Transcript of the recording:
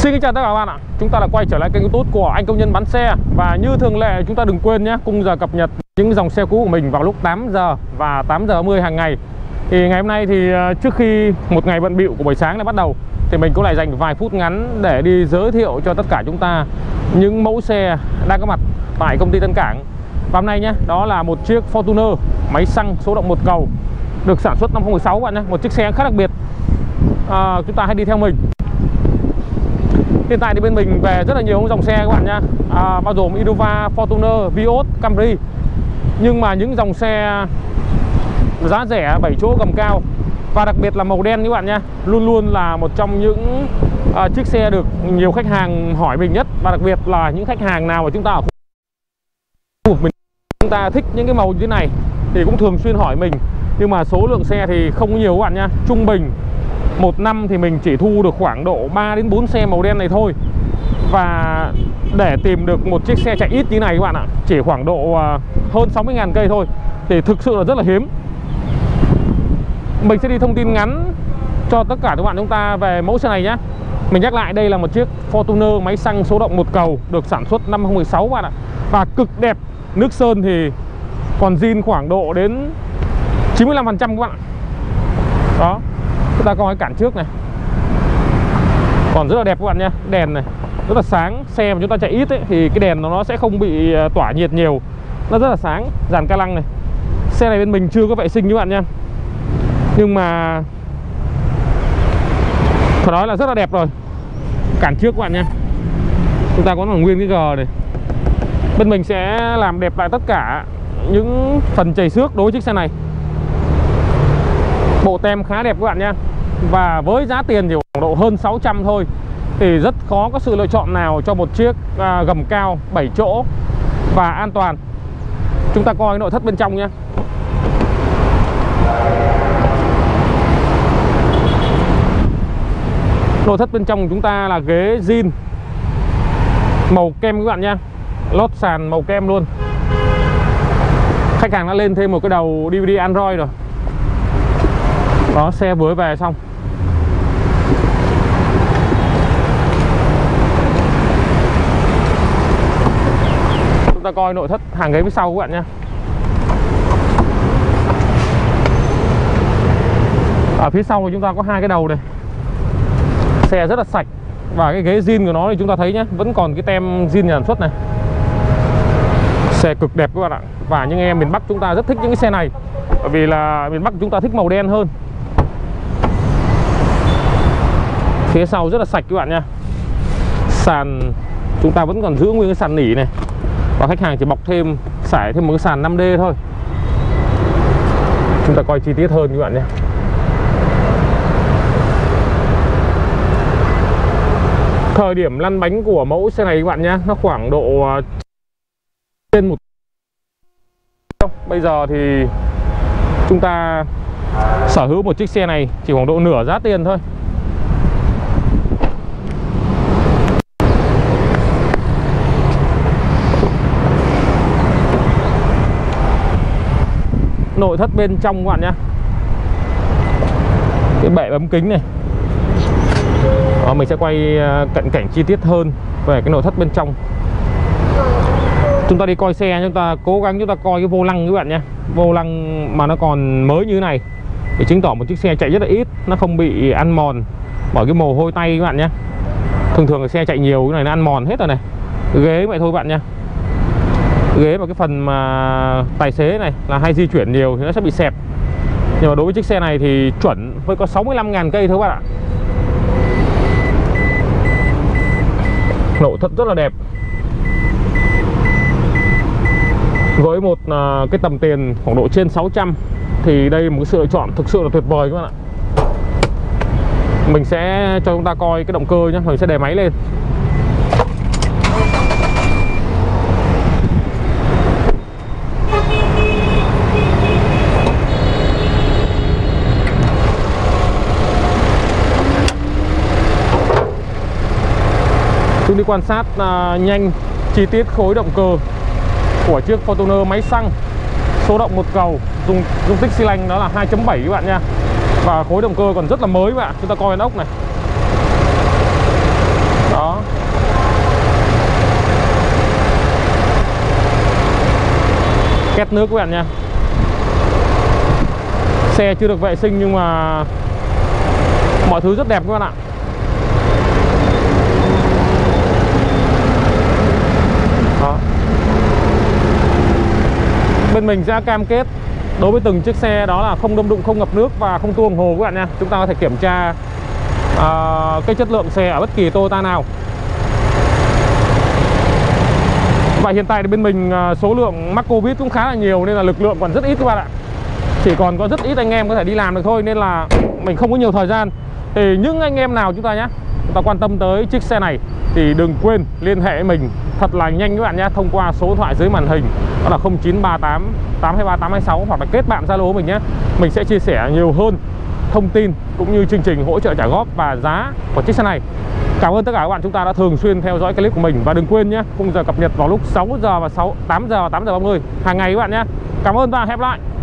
Xin kính chào tất cả các bạn ạ. Chúng ta đã quay trở lại kênh YouTube của Anh Công Nhân Bán Xe. Và như thường lệ chúng ta đừng quên nhé, khung giờ cập nhật những dòng xe cũ của mình vào lúc 8 giờ và 8 giờ 30 hàng ngày. Thì ngày hôm nay thì trước khi một ngày bận bịu của buổi sáng đã bắt đầu, thì mình cũng lại dành vài phút ngắn để đi giới thiệu cho tất cả chúng ta những mẫu xe đang có mặt tại công ty Tân Cảng. Và hôm nay nhé, đó là một chiếc Fortuner máy xăng số động 1 cầu, được sản xuất năm 2016 các bạn nhé. Một chiếc xe khá đặc biệt. Chúng ta hãy đi theo mình. Hiện tại thì bên mình về rất là nhiều dòng xe các bạn nhá, bao gồm Innova, Fortuner, Vios, Camry. Nhưng mà những dòng xe giá rẻ 7 chỗ gầm cao và đặc biệt là màu đen các bạn nhá, luôn luôn là một trong những chiếc xe được nhiều khách hàng hỏi mình nhất. Và đặc biệt là những khách hàng nào mà chúng ta ở khu vực mình, chúng ta thích những cái màu như thế này thì cũng thường xuyên hỏi mình. Nhưng mà số lượng xe thì không nhiều các bạn nhá. Trung bình một năm thì mình chỉ thu được khoảng độ 3 đến 4 xe màu đen này thôi. Và để tìm được một chiếc xe chạy ít như này các bạn ạ, chỉ khoảng độ hơn 60.000 cây thôi, thì thực sự là rất là hiếm. Mình sẽ đi thông tin ngắn cho tất cả các bạn chúng ta về mẫu xe này nhé. Mình nhắc lại, đây là một chiếc Fortuner máy xăng số động 1 cầu, được sản xuất năm 2016 các bạn ạ. Và cực đẹp, nước sơn thì còn zin khoảng độ đến 95% các bạn ạ. Đó, chúng ta coi cái cản trước này còn rất là đẹp các bạn nha. Đèn này rất là sáng. Xe mà chúng ta chạy ít ấy, thì cái đèn nó sẽ không bị tỏa nhiệt nhiều, nó rất là sáng. Dàn ca lăng này, xe này bên mình chưa có vệ sinh các bạn nha, nhưng mà phải nói là rất là đẹp rồi. Cản trước các bạn nha, chúng ta có là nguyên cái G này. Bên mình sẽ làm đẹp lại tất cả những phần chảy xước đối với chiếc xe này. Bộ tem khá đẹp các bạn nha. Và với giá tiền thì khoảng độ hơn 600 thôi, thì rất khó có sự lựa chọn nào cho một chiếc gầm cao 7 chỗ và an toàn. Chúng ta coi nội thất bên trong nhé. Nội thất bên trong của chúng ta là ghế zin màu kem các bạn nha. Lót sàn màu kem luôn. Khách hàng đã lên thêm một cái đầu DVD Android rồi. Đó, xe vừa về xong. Chúng ta coi nội thất hàng ghế phía sau các bạn nhé. Ở phía sau thì chúng ta có hai cái đầu này. Xe rất là sạch. Và cái ghế zin của nó thì chúng ta thấy nhé, vẫn còn cái tem zin nhà sản xuất này. Xe cực đẹp các bạn ạ. Và những em miền Bắc chúng ta rất thích những cái xe này, bởi vì là miền Bắc chúng ta thích màu đen hơn. Phía sau rất là sạch các bạn nha. Sàn chúng ta vẫn còn giữ nguyên cái sàn nỉ này. Và khách hàng chỉ bọc thêm, xải thêm một cái sàn 5D thôi. Chúng ta coi chi tiết hơn các bạn nhé. Thời điểm lăn bánh của mẫu xe này các bạn nhé, nó khoảng độ trên một. Bây giờ thì chúng ta sở hữu một chiếc xe này chỉ khoảng độ nửa giá tiền thôi. Nội thất bên trong các bạn nhé. Cái bệ bấm kính này. Đó, mình sẽ quay cận cảnh chi tiết hơn về cái nội thất bên trong. Chúng ta đi coi xe, chúng ta cố gắng chúng ta coi cái vô lăng các bạn nhé. Vô lăng mà nó còn mới như thế này thì chứng tỏ một chiếc xe chạy rất là ít, nó không bị ăn mòn bởi cái mồ hôi tay các bạn nhé. Thường thường là xe chạy nhiều cái này nó ăn mòn hết rồi này. Ghế vậy thôi các bạn nha. Ghế và cái phần mà tài xế này là hay di chuyển nhiều thì nó sẽ bị xẹp. Nhưng mà đối với chiếc xe này thì chuẩn với có 65.000 cây thôi các bạn ạ. Nội thất rất là đẹp. Với một cái tầm tiền khoảng độ trên 600 thì đây là một sự lựa chọn thực sự là tuyệt vời các bạn ạ. Mình sẽ cho chúng ta coi cái động cơ nhé. Mình sẽ đề máy lên. Chúng đi quan sát nhanh chi tiết khối động cơ của chiếc Fortuner máy xăng số động 1 cầu, dung tích xi lanh đó là 2.7 các bạn nha. Và khối động cơ còn rất là mới các bạn. Chúng ta coi ốc này. Đó, Đó. Két nước các bạn nha. Xe chưa được vệ sinh nhưng mà mọi thứ rất đẹp các bạn ạ. Đó. Bên mình sẽ cam kết đối với từng chiếc xe đó là không đâm đụng, không ngập nước và không tuông hồ các bạn nha. Chúng ta có thể kiểm tra cái chất lượng xe ở bất kỳ Toyota nào. Và hiện tại thì bên mình số lượng mắc Covid cũng khá là nhiều nên là lực lượng còn rất ít các bạn ạ. Chỉ còn có rất ít anh em có thể đi làm được thôi, nên là mình không có nhiều thời gian. Thì những anh em nào chúng ta quan tâm tới chiếc xe này thì đừng quên liên hệ với mình thật là nhanh các bạn nhé, thông qua số điện thoại dưới màn hình, đó là 0938 823 826, hoặc là kết bạn Zalo của mình nhé. Mình sẽ chia sẻ nhiều hơn thông tin cũng như chương trình hỗ trợ trả góp và giá của chiếc xe này. Cảm ơn tất cả các bạn chúng ta đã thường xuyên theo dõi clip của mình, và đừng quên nhé, khung giờ cập nhật vào lúc 6 giờ và 8 giờ và 8 giờ 30 hàng ngày các bạn nhé. Cảm ơn và hẹn gặp lại.